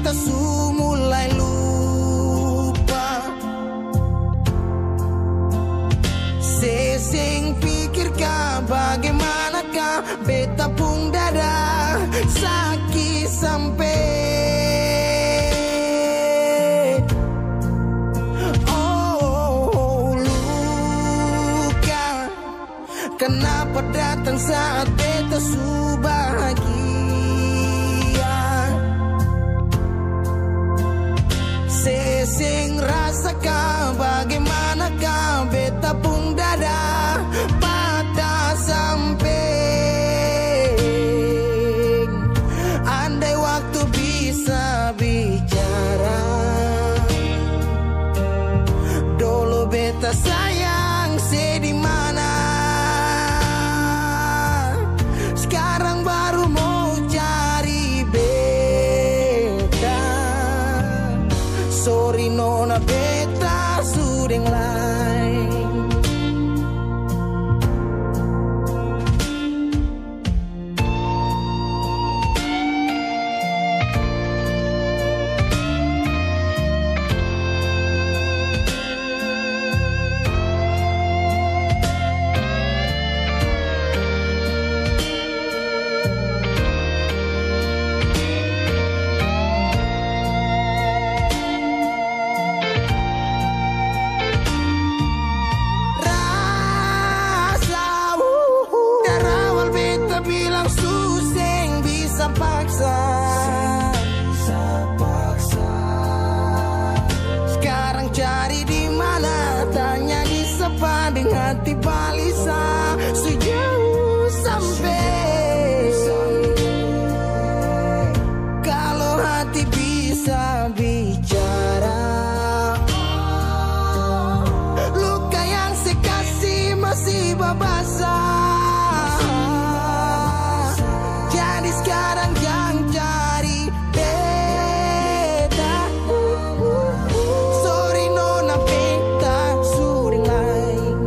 beta su mulai lupa. Sesing pikirkah bagaimanakah beta pun dada sakit sampai. Oh, luka kenapa datang saat beta su bahagia. Sesing rasakan bagaimanakah beta pun dada patah sampai. Andai waktu bisa bicara, dulu beta sayang di mana. Sekarang baru mau cari beta. Sorry nona beta sudah lain. Sekarang cari di mana, tanya di sepa dengan hati balisa sejauh sampai. Kalau hati bisa bicara, luka yang saya kasih masih babasa. Jadi sekarang jangan cari beta. Sorry nona beta sudah lain.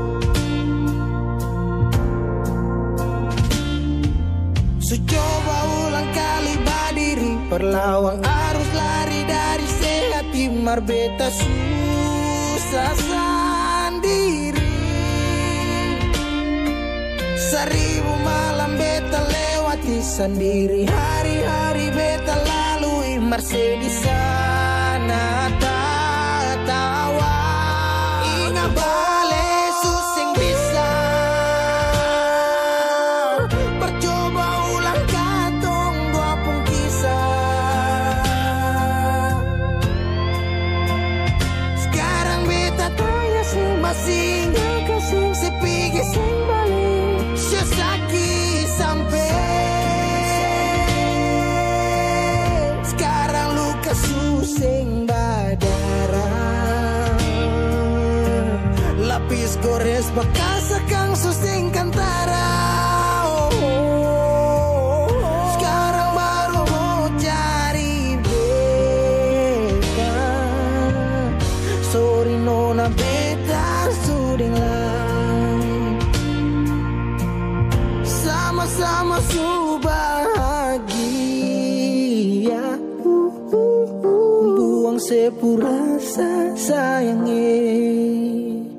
So coba ulang kali berdiri, perlawan arus lari dari sehati mar beta susah sendiri. Seribu malam beta lewati sendiri, hari-hari beta lalui marse di sana tawa. Ingat bale susing bisa percoba ulang katong dua pun kisah. Sekarang beta tanya sih masih nggak kasih sepigi sing balik. Sakit sampai. Sekarang luka susing berdarah. Lapis gores bekas akang susing kantara. Sekarang baru mau cari beta. Sorry nona beta sudah lain. Sama-sama su bahagia. Buang sepurasa sayangnya.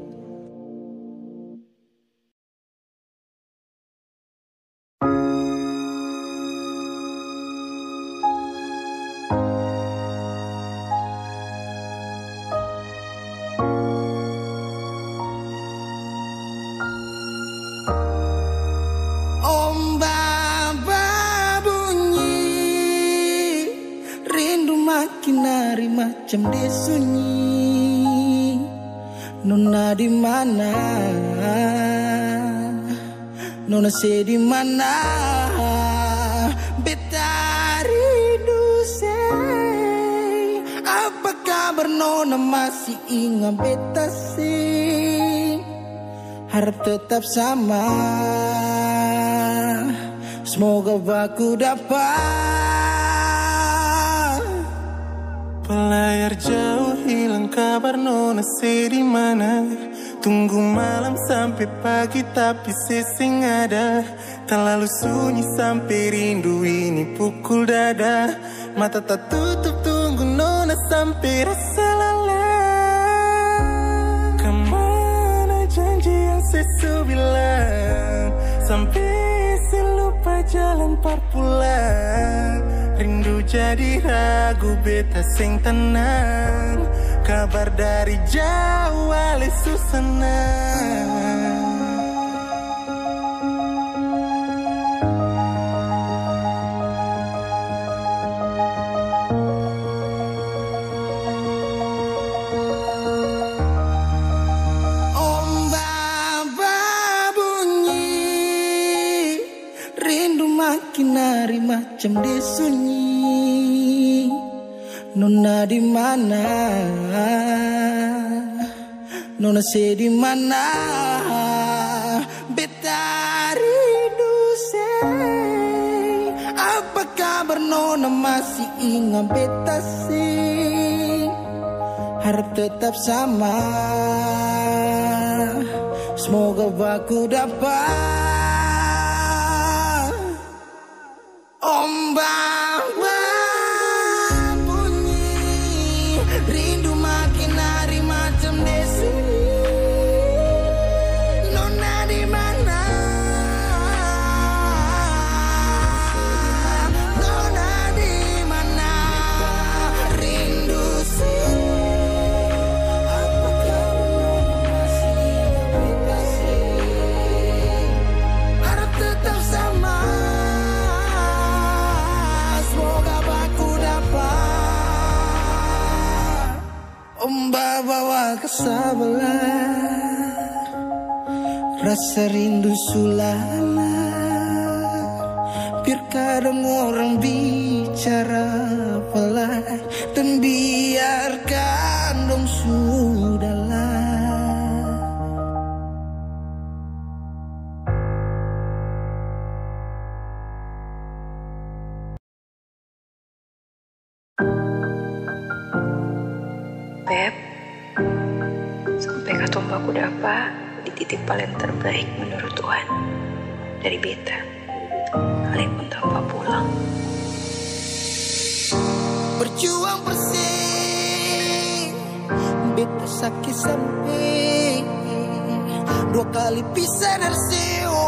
Nari macam disunyi. Nona di mana? Nona se di mana? Beta rindu say. Apa kabar nona masih ingat beta sih? Harap tetap sama. Semoga aku dapat. Pelayar jauh hilang kabar nona di mana? Tunggu malam sampai pagi tapi sesing ada. Terlalu sunyi sampai rindu ini pukul dada. Mata tak tutup tunggu nona sampai rasa lelah. Kemana janji yang sesu bilang, sampai selupa jalan parpulang. Rindu jadi ragu beta sing tenang. Kabar dari jauh ale susana. Ombak bunyi, rindu makin hari macam disunyi. Nona di mana? Nona di mana? Beta rindu say. Apa kabar Nona masih ingat beta sih? Harap tetap sama. Semoga aku dapat. Ombak rindu makin hari macam desi. Nona di mana? Nona di mana? Rindu sih. Apakah masih beta sih? Harap tetap sama. Semoga aku dapat. Ombak bawa ke sebelah, rasa rindu sulala. Biar kadang orang bicara pelan, dan biarkan dong sudahlah. Beb, sampai katomba aku dapat di titik paling terbaik menurut Tuhan dari beta. Kalian pun tanpa pulang. Berjuang bersih, beta sakit sampai 2 kali pisah dari seo.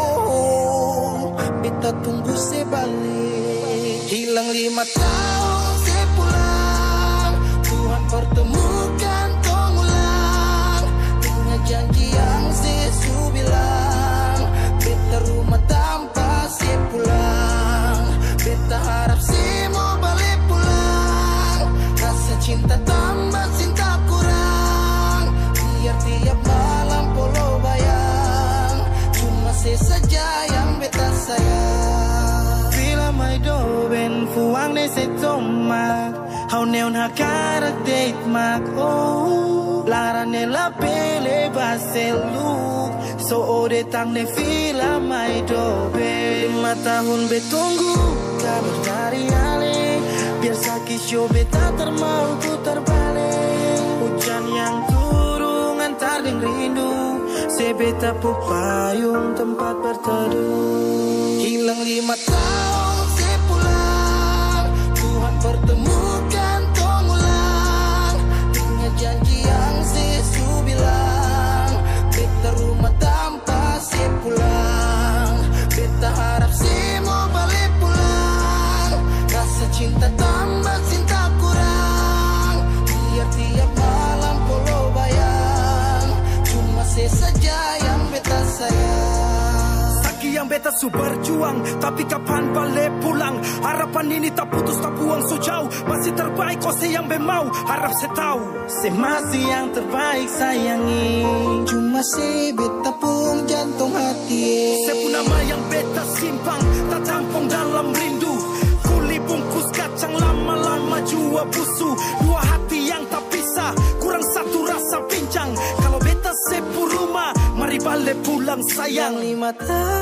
Beta tunggu sebalik. Hilang 5 tahun saya pulang. Tuhan pertemukan tong ulang. Dengan janji yang sesu bilang. Beta rumah tanpa saya pulang. Beta harap saya mau balik pulang. Rasa cinta tambah cinta kurang. Biar tiap malam polo bayang. Cuma saya saja yang beta sayang. Bila mai do ben fuang ne se tomak. Hau neon hakarak date mak oh. Lara ne la pele baselu. So ode tang ne vila mai do ben. 5 tahun betunggu kabar dari ale. Biar sakit show beta termau ku terbalik. Hujan yang turun antar deng rindu. Sebeta pupayung tempat berteduh. Hilang 5 tahun saya pulang. Tuhan pertemukan tong ulang. Dengan janji yang sesu bilang. Beta rumah tanpa saya pulang. Beta harap saya mau balik pulang. Rasa cinta tambah cinta kurang. Biar tiap malam polo bayang. Cuma saya saja yang beta sayang. Saki yang beta su berjuang, tapi kapan balik pulang? Harapan ini tak putus tak buang so jauh. Masih terbaik kau yang memau. Harap saya tahu saya masih yang terbaik sayangi. Cuma saya beta pun jantung hati. saya pun nama yang beta simpang, tak tampung dalam rindu. Kuli bungkus kacang lama-lama jua busu. 2 hati yang tak pisah, kurang satu rasa pincang. Kalau beta sepu rumah, mari balik pulang sayang. 5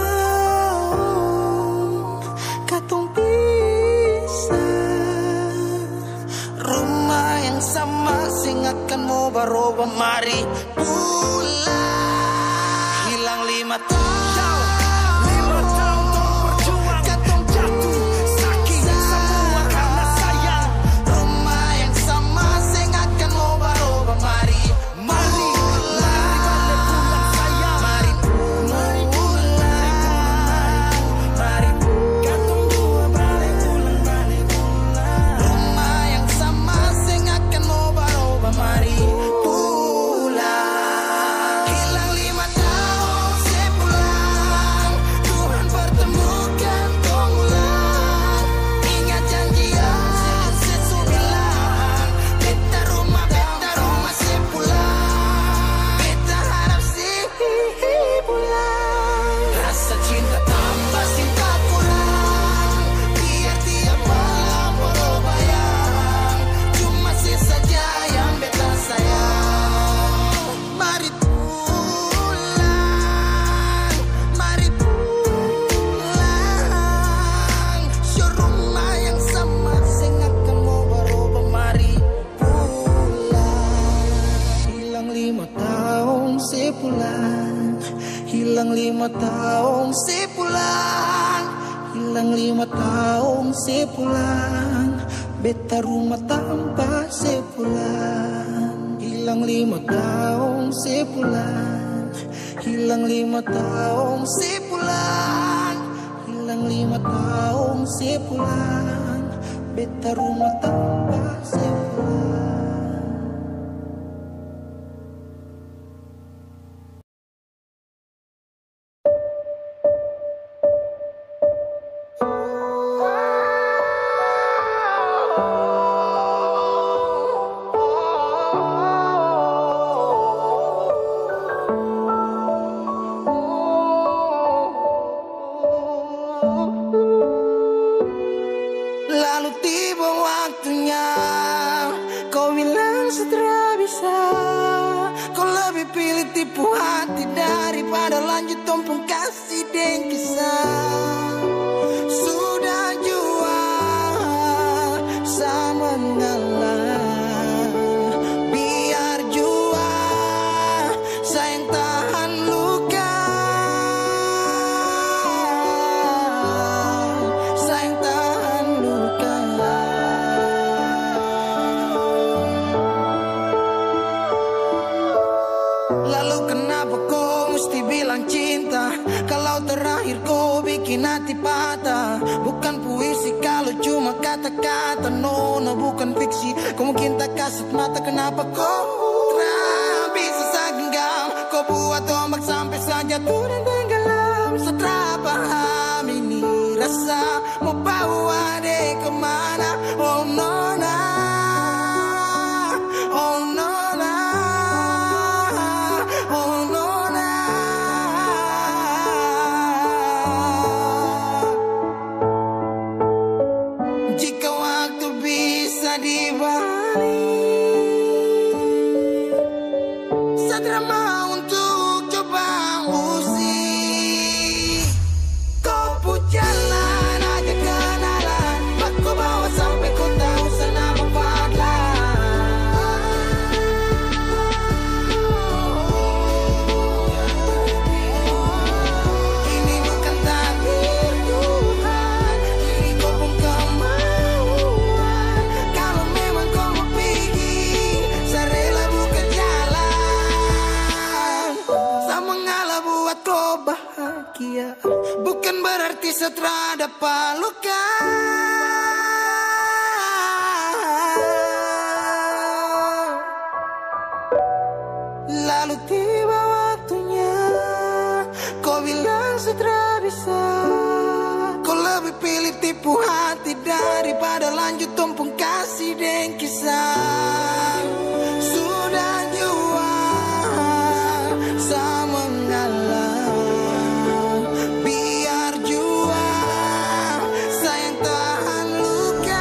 tahun katong pisah. Rumah yang sama sing akan mau baroba. Mari pulang. 5 tahun, 5 tahun tong berjuang, katong jatuh, sakit, semua karena sayang. Rumah yang sama sing akan ngoba-oba. Mari Mari balik pulang sayang. Mari pulang, mari Katong dua balik pulang. rumah yang sama sing akan ngoba-oba. Mari pulang. Hilang 5 tahun sepulang, Tuhan pertemukan tong ulang. Ingat janji yang sesu bilang, beta rumah sepulang. Beta harap sih pulang. Rasa cinta tambah cinta kurang, biar tiap malam berbayang. Cuma saja yang beta sayang. Mari pulang, mari pulang. Show rumah yang sama sing akan ngoba-oba. Mari pulang. Hilang 5 tahun sepulang, hilang 5 tahun sepulang, hilang 5 tahun sepulang. Beta rumah tanpa sepulang. Hilang 5 tahun sepulang, hilang 5 tahun sepulang, hilang 5 tahun sepulang. Beta rumah tanpa sepulang. Lalu tiba waktunya, kau bilang setelah bisa. Kau lebih pilih tipu hati daripada lanjut tumpung kasih dan kisah. Sudah jual sama ngalah, biar jual sayang tahan luka. Sayang tahan luka. Lalu kenapa kau mesti bilang cinta, kalau terakhir kau bikin hati patah? Bukan puisi kalau cuma kata-kata, no, bukan fiksi. Kau mungkin tak kasut mata, kenapa kau tak bisa segenggam? Kau buat ombak sampai saja turun tenggelam. Setelah paham ini rasa, mau bawa deh kemana? Oh nona, oh nona, oh nona. Jika waktu bisa dibalik, Sadra mau untuk coba usik. Kau pun jalan aja kenalan, aku bawa sampai kau tahu senama ini bukan takdir Tuhan, ini kau pun kemauan. Kalau memang kau mau pergi, saya rela buka jalan. Saya mengalah buat kau bahagia, bukan berarti setelah dapat luka. Lalu tiba waktunya, kau bilang setelah bisa. Kau lebih pilih tipu hati daripada lanjut tumpung kasih dan kisah. Sudah jual sama ngalah, biar jual sayang tahan luka.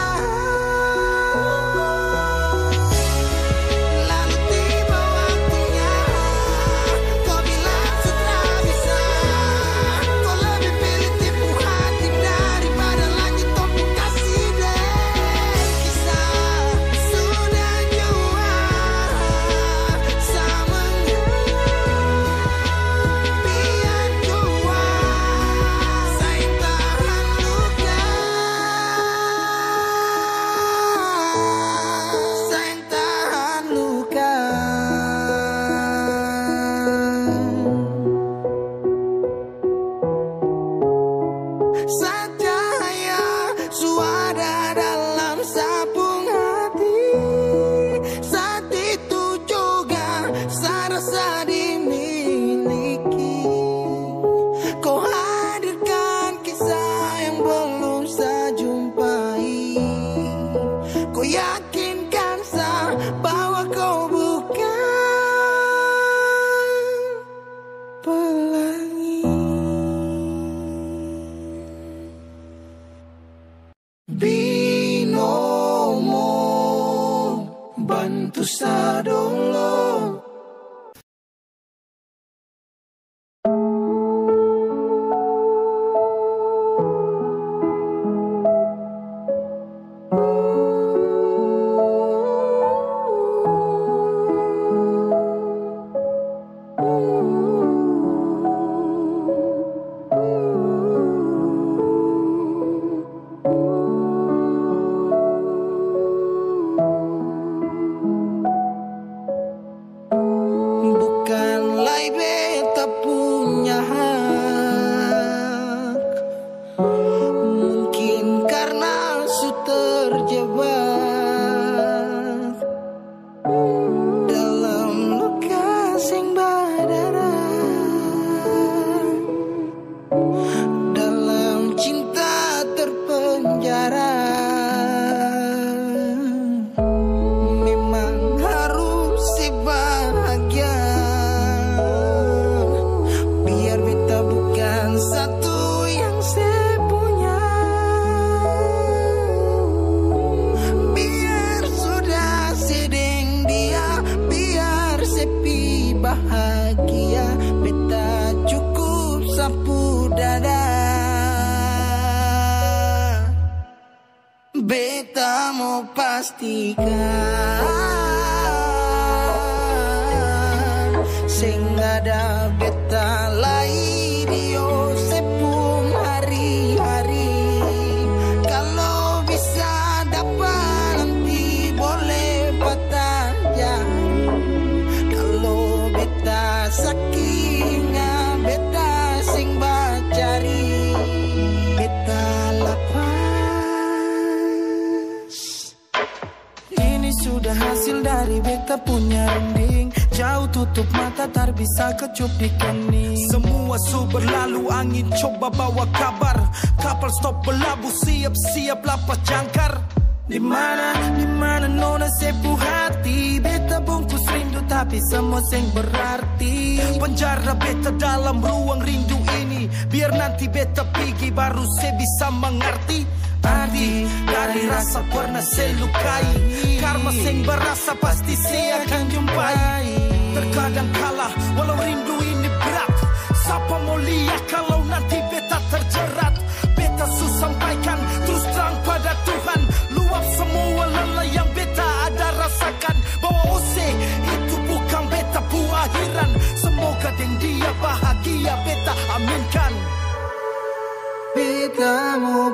Lalu tiba waktunya, kau bilang sudah bisa. Kau lebih pilih tipu hati daripada lanjut tumpung kasih dan kisah. Sudah dada. Beta mau pastikan sing ada beta lai dio sepung hari-hari. Kalau bisa dapat nanti boleh patah jari. Kalau beta sakinga beta sing bacari. Beta lapas. Ini sudah hasil dari beta punya rending. Jauh tutup mata tak bisa kecup di kening. Semua su berlalu, angin coba bawa kabar. Kapal stop berlabuh, siap-siap lapas jangkar. Di mana nona sepuh hati. Beta bungkus rindu tapi semua sing berarti. Penjara beta dalam ruang rindu ini. Biar nanti beta pergi baru saya bisa mengerti arti dari rasa pernah saya lukai. Karma sing berasa pasti saya akan jumpai. Terkadang kalah walau rindu ini berat. Siapa mau lihat kalau nanti beta terjerat. Beta sampaikan terus terang pada Tuhan. Luap semua lelah yang beta ada rasakan. Bahwa ose itu bukan beta akhiran. Semoga dengan dia bahagia beta aminkan. Beta mau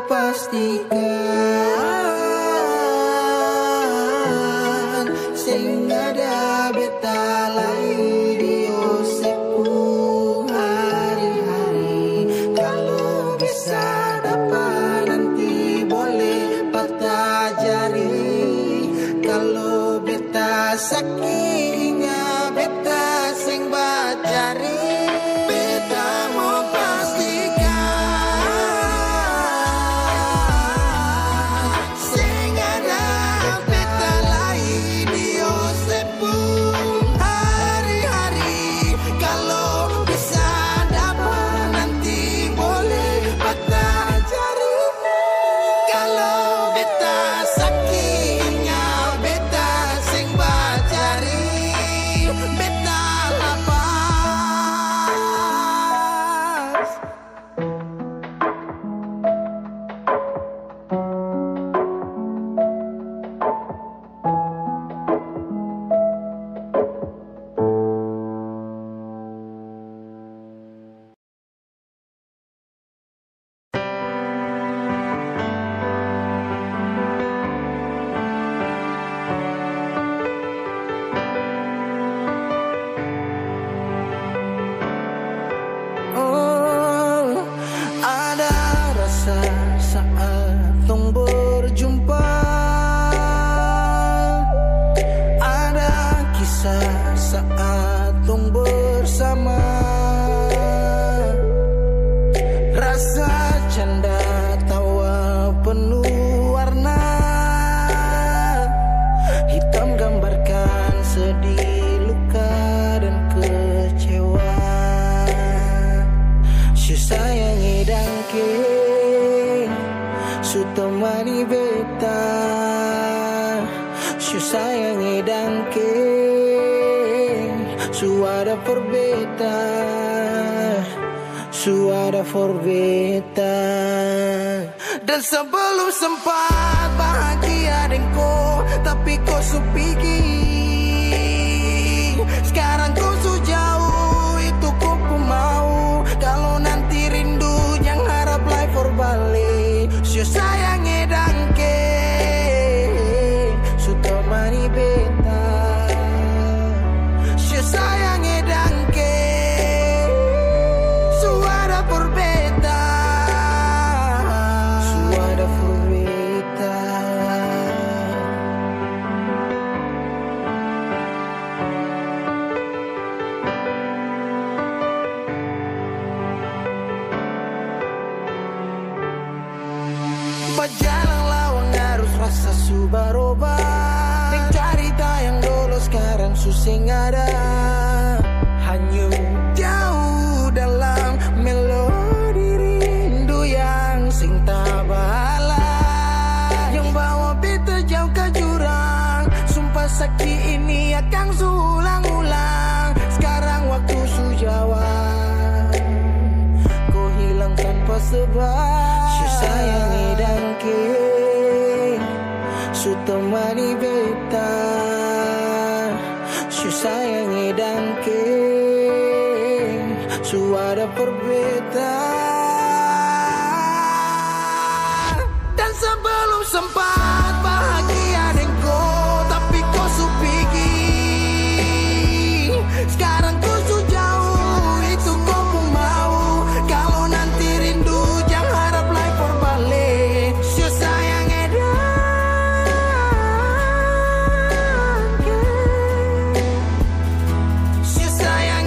pastikan sing ada beta lai dio sepung hari-hari. Kalau bisa dapat nanti boleh patah jari. Kalau beta sakinga beta sing bacari. Beta mau pastikan temani beta, su sayangi dangke, suara for beta, suara for beta. Dan sebelum sempat bahagia dengko, tapi kau su pergi. Sekarang kau su jauh, itu kau pun mau. Kalau nanti rindu jangan harap life for balik. Su sayangi dangke, su temani beta, su sayangi dangke, suara for beta, suara for beta. Berjalan lawang harus rasa subaroba. Ning cerita yang dulu sekarang susing ada. Hanyut jauh dalam melodi rindu yang sing tabala. Yang bawa beta jauh ke jurang. Sumpah sakit ini akan sulang-ulang. Sekarang waktu su jawab, kau hilang sebab su sayangi dan ke su temani beta, su sayangi dan ke su ada perbedaan. Dan sebelum sempat bahagia denganku, tapi kau su pergi. Sekarang kau su jauh, itu kau pun mau. Kalau nanti rindu jangan harap lagi berbalik. Su sayang edan, su sayang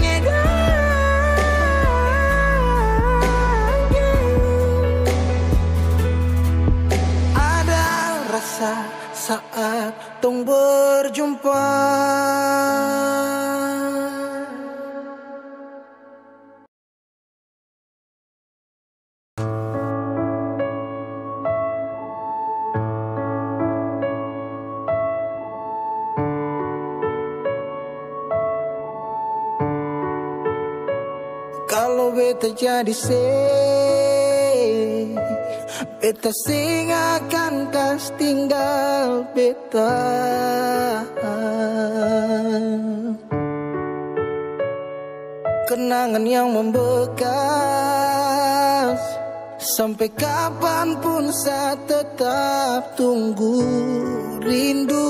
edan. Ada rasa saat tong berjumpa. Kalau beta jadi beta sing akan kas tinggal beta. Kenangan yang membekas, sampai kapanpun saya tetap tunggu rindu.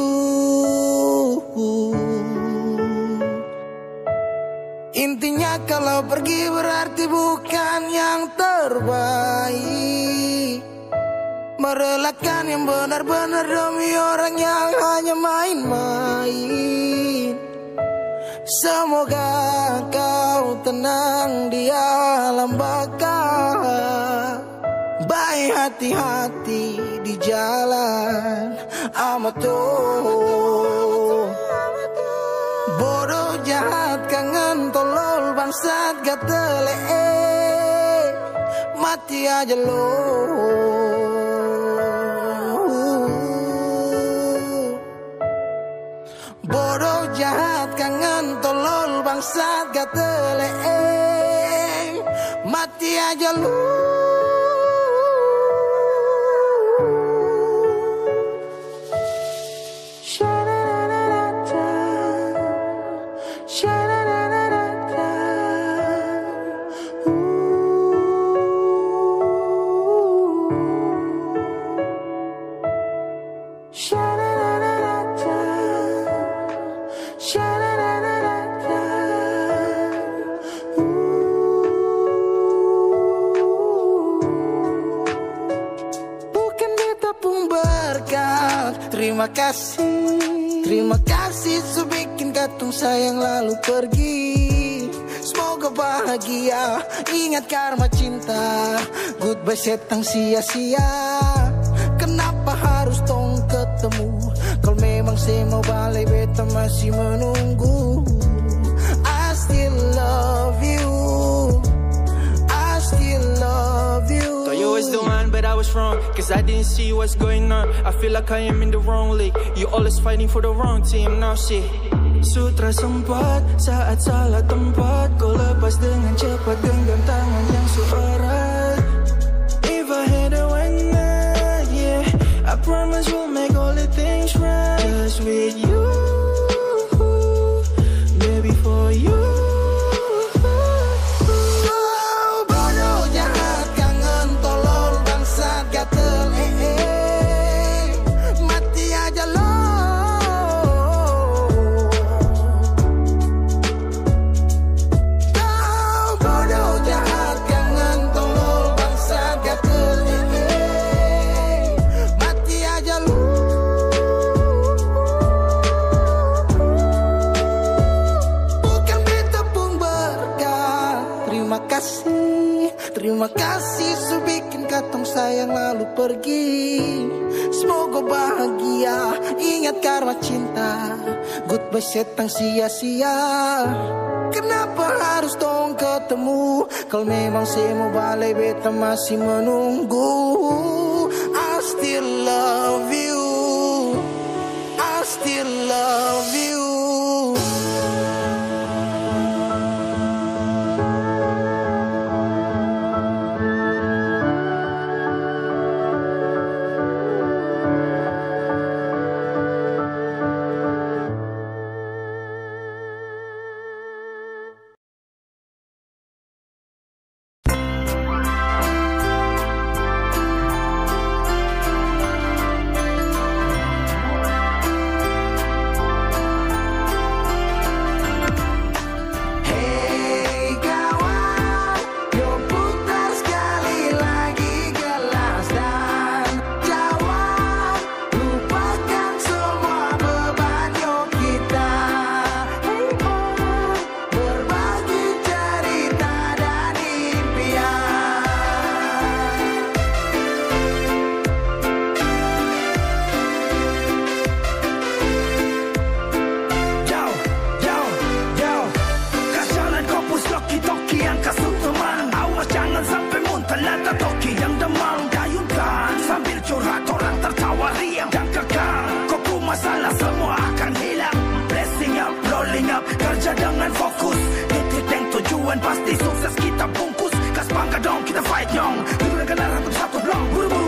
Intinya kalau pergi berarti bukan yang terbaik. Merelakan yang benar-benar demi orang yang hanya main-main. Semoga kau tenang di alam baka. Baik hati-hati di jalan amatur. Bodoh jahat kangen tolol bangsat gatele, mati aja lo. Bodoh jahat kangen tolol bangsat gatele, mati aja lo. Terima kasih su bikin katong sayang lalu pergi. Semoga bahagia, ingat karma cinta. Goodbye setang sia-sia. Kenapa harus tong ketemu? Kalau memang saya mau balik beta masih menunggu. I still love you, I still love you. Thought you was the one but I was wrong, cause I didn't see what's going on. I feel like I am in the wrong league. You always fighting for the wrong team. Now shit, sutra sempat saat salah tempat. Kau lepas dengan cepat genggam tangan yang suara. If I had a one night, yeah, I promise we'll make all the things right. Just with you, baby, for you. Terima kasih su bikin katong sayang lalu pergi. Semoga bahagia, ingat karma cinta. Goodbye setang sia-sia. Kenapa harus tong ketemu? Kalau memang saya mau balik beta masih menunggu. I still love you, I still love you.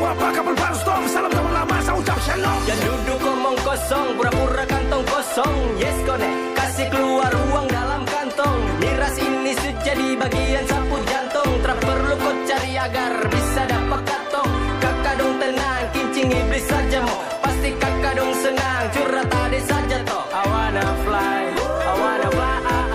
apa kabar baru stop. Salam teman lama saya ucap shalom. Yang duduk omong kosong, pura-pura kantong kosong. Yes connect, kasih keluar uang dalam kantong. Miras ini sudah jadi bagian sapu jantung. Tak perlu kau cari agar bisa dapat katong. Kakak dong tenang, kincing iblis saja mau. Pasti kakak dong senang, curhat ade saja toh. I wanna fly, I wanna fly.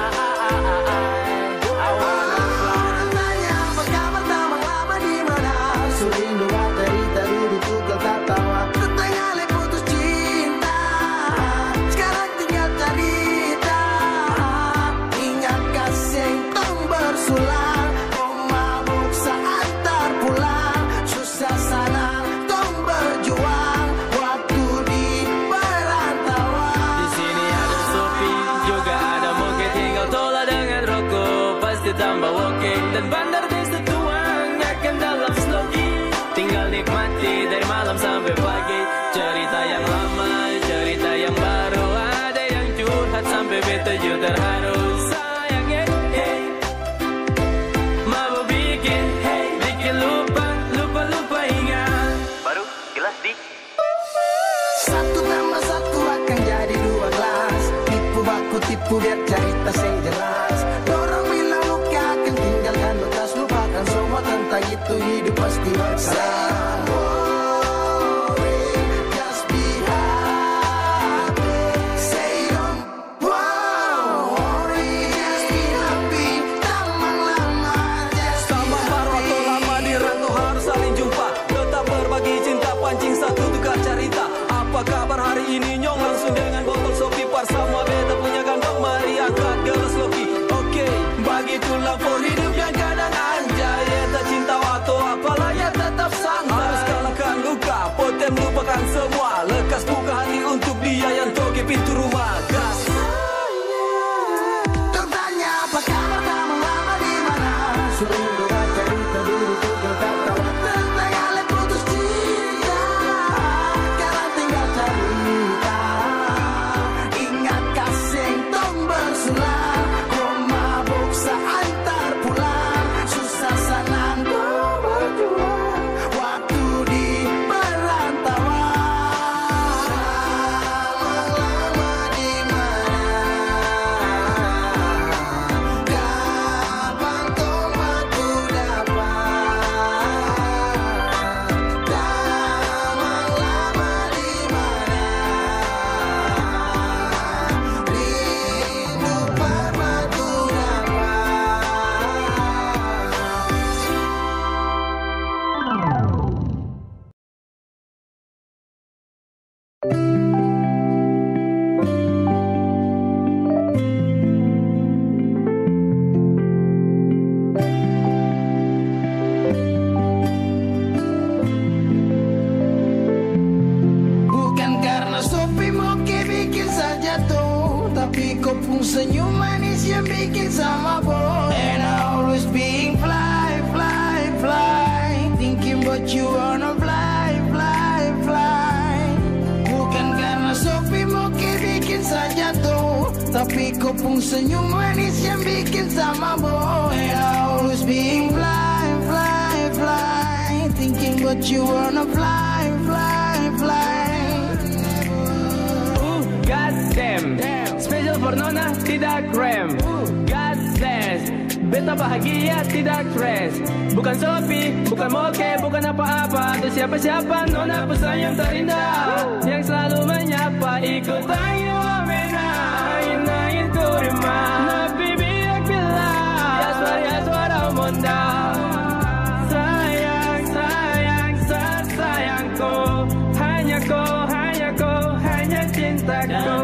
Tambah walking dan bandar desa tuang akan dalam slogi. Tinggal nikmati dari malam sampai pagi. Cerita yang lama, cerita yang baru. Ada yang curhat sampai beta juga terharu. Sayang hey, mau bikin hey, bikin lupa ingat. Baru jelas di 1 tambah 1 akan jadi 12. Tipu baku tipu biar cerita yang jelas. Dorong bilang akan tinggalkan bekas, lupakan semua tentang itu, hidup pasti bersalah. Just be happy. Say don't worry. Just be happy. Tambang lama, just be Tambang baru atau lama di rantau harus saling jumpa. Tetap berbagi cinta, pancing satu tukar cerita. Apa kabar hari ini nyong? Langsung dengan botol sopi par sama beta punya gandong. Mari angkat gelas loki. Begitulah for hidup yang kadang anjay. Ya tak cinta atau apalah ya tetap santai. Harus kalahkan luka, potem lupakan semua. Lekas buka hati untuk dia yang toge pintu rumah. Gas. Tertanya apa kabar kamu lama di mana? Sering dengar cerita dulu tuh kata tentang ale putus cinta. Karena tinggal cerita. Ingat kasih tong bersulang. Antar pulang, susah senang berjuang. Waktu di perantauan. Lama-lama di mana? Kapan tombakku dapat? Lama-lama di mana? Rindu permatu dapat. Bukan karena Sopi Moke bikin saja tuh, tapi kau pun senyum manis yang bikin sama boy. And I always being fly, fly, fly, thinking about you wanna fly, fly, fly. Bukan karena Sopi Moke bikin saja tuh, tapi kau pun senyum manis yang bikin sama boy. And I always being fly, fly, fly, thinking about you wanna fly, fly, fly. Goddamn, special for Nona tidak krem. God bless, beta bahagia tidak stres. Bukan Sopi, bukan Moke, bukan apa-apa. Atau siapa-siapa, Nona pesan yang terindah, yang selalu menyapa. Ikut ayo mena, ingin ku rumah. Nabi biak bilang, ya suara monda. Sayang, sayang, sayangku, hanya kau, hanya cintaku.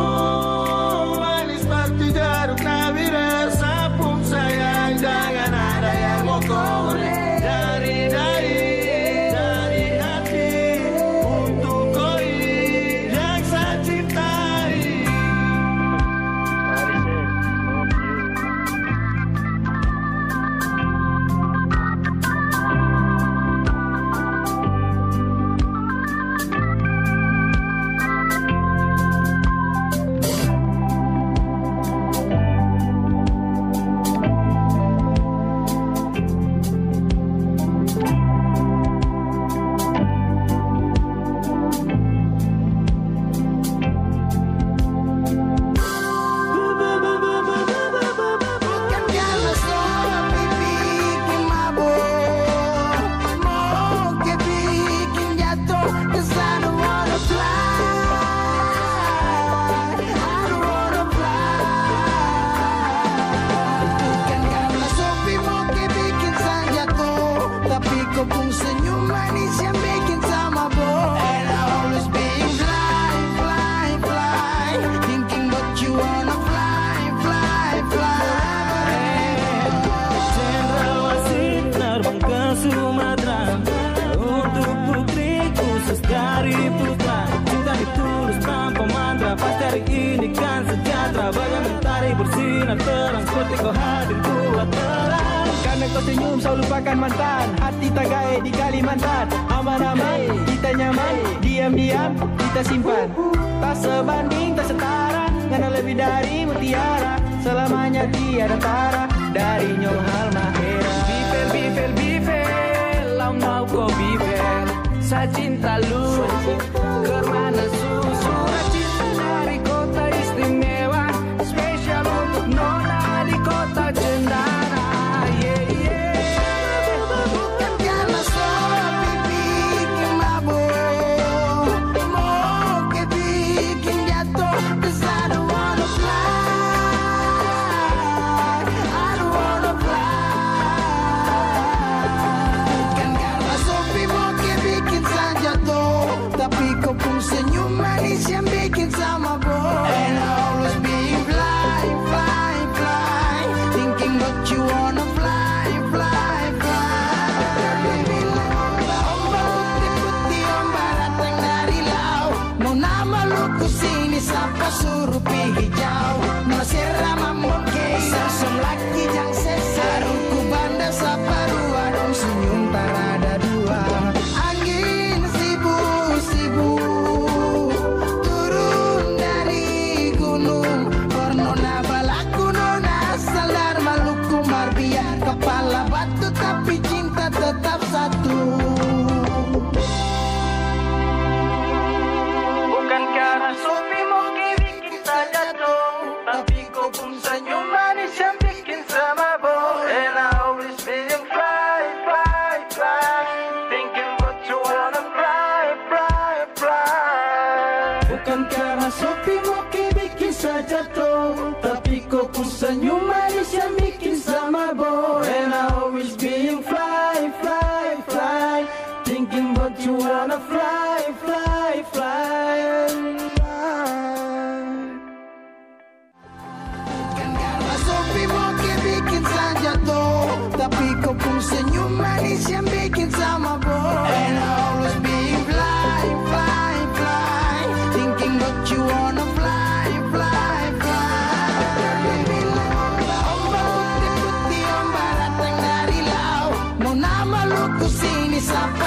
Manis seperti jeruk nabire, sapung sayang, jangan ada yang mau korek. Dari hati untuk koi yang saya cintai. mesra. Untuk putri khusus dari putra, cinta ditulus tanpa mantra. Pasti hari ini kan sejahtera, bagai mentari bersinar terang seperti kau hadir buat terang. Karena kau senyum selalu lupakan mantan, hati tak gae di Kalimantan. Aman-aman, kita nyaman, diam-diam kita simpan. Tak sebanding, tak setara, karena lebih dari mutiara. Selamanya tiada tara, dari Nyong Halmahera. Bifel, bifel, bifel, lau mau kau bifel. Saya cinta lu, kerana surat cinta dari kota istimewa, spesial untuk nona di kota Cendana. Yeah, yeah. Bukan karena sopi bikin mabuk, mau ke bikin jatuh, 'cause I don't wanna fly, I don't wanna fly. Bukan karena sopi mau ke bikin saja tuh, tapi kau pun senyum manis yang bikin sama boy. And I always be fly, fly, fly, thinking that you wanna fly, fly, fly. Baby, ombak putih-putih, ombak datang dari laut. Mau nama lu kusini, sapa suruh pi hijau. Masera mamon kei, sasam laki jang sesar. Ku banda sapa dua, dong senyum tarada dua. Angin sibuk-sibuk turun dari gunung. Pornona balaku nona asal dari Maluku Marbia. Kepala batu tapi cinta tetap satu. Bukan karena sopi mau bikin saja dong, tapi kau pun senyum manis yang bikin sama boy. And I always been fly, fly, fly, thinking what you wanna fly, fly, fly. Bukan karena sopi mau bikin saja toh, tapi kau pun senyum manis yang bikin sama boy. And I always being fly, fly, fly, thinking about you wanna fly, fly, fly. Bukan karena sopi mau bikin saja tuh, tapi kau pun senyum manis yang bikin sama boy. And I always be fly, fly, fly, thinking that you wanna fly, fly, fly. Baby, ombak putih-putih, ombak datang dari laut. Mau nama lu kusini, sapa